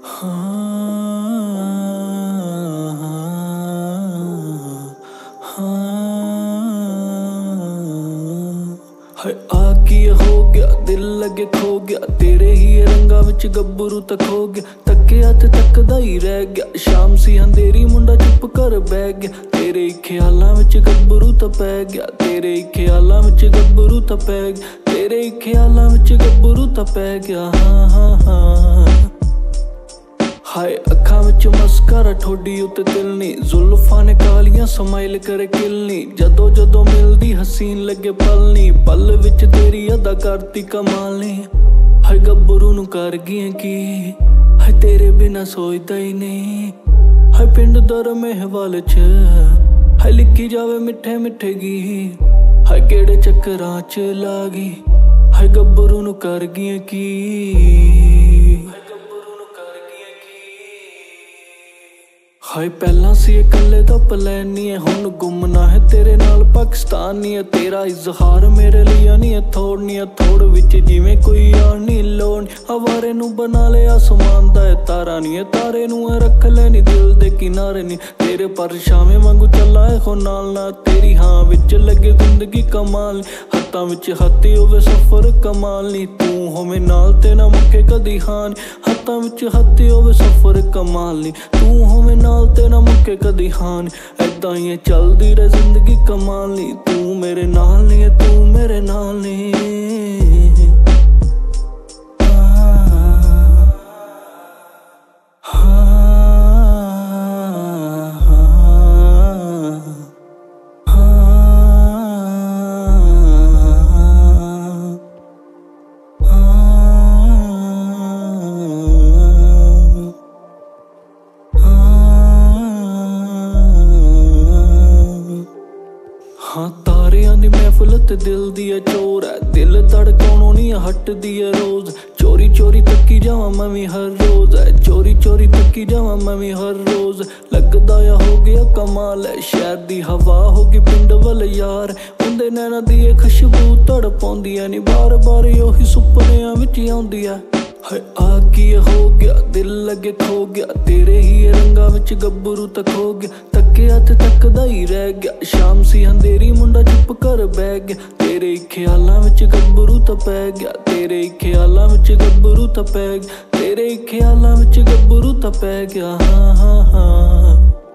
आ की हो गया दिल लगे खो गया तेरे ही रंगा विच गब्बरू तक हो गया तके हथ तकदा ही रह गया शाम सी अंधेरी मुंडा चुप कर बह गया तेरे ख्यालां विच गब्बरू तो पै गया तेरे ख्यालां विच गब्बरू तो पै गया तेरे ख्यालां विच गब्बरू तो पै गया हाँ हाँ हाँ हाय अखां विच मस्कारा ठोडी उत्ते तिलनी जुल्फां ने कालियां समाइल करे किलनी जदों जदों मिलदी हसीन लगे पलनी पल विच तेरी अदा करती कमालनी हाय गब्बरू नूं कर गई की हाय तेरे बिना सोचदा ही नहीं हाय पिंड दर मेहवाल च हाय लिखी जावे मिठे मिठे गी हाय केड़े चक्करां च लागी हाय गब्बरू नूं कर गई की हाय पहला सी कल्ले दा प्लैन नहीं है हुण गुमना है तेरे नाल पाकिस्तान नहीं है तेरा इजहार मेरे लिए नहीं है थोड़ विच जिवें कोई आण नहीं लोड़ हवारे नूं बना ले आसमान दा तारा नहीं है तारे नूं रख लेनी दिल दे किनारे नहीं तेरे परछावें वांगू चला है हो नाल ना तेरी हाँ विच लगे जिंदगी कमाल हत्थां विच हत्ती होवे सफर कमाल नहीं तू होवे नाल ते ना मुके कदी हां हत्थां विच हत्ती होवे सफर कमाल नहीं तू होवे नाल ते ना मुके कदी हां ऐदां ही चलदी रहे जिंदगी कमाल नहीं तू मेरे नाल नहीं है तू मेरे नाल नहीं हाँ तारियां दी महफिल ते दिल दी चोर है दिल धड़काउणों नहीं हटदी है रोज चोरी चोरी तकी जावां मैं भी हर रोज है चोरी चोरी तकी जावां मैं भी हर रोज लगदा या हो गया कमाल है शहर दी हवा होगी पिंड वाल यार उंदे नैना दी खुशबू तड़पाउंदी है नी बार बार ओही सुपनियां विच आउंदी है हाय आ की हो गया दिल लगे खो गया तेरे ही रंगा विच गब्बरू तक हो गया तके हथ तकदा ही रह गया शाम सी अंधेरी मुंडा चुप कर बह गया तेरे ख्यालां विच गब्बरू तो पै गया तेरे ख्यालां विच गब्बरू तो पै गया तेरे ख्यालां विच गब्बरू तो पै गया हाँ हाँ हाँ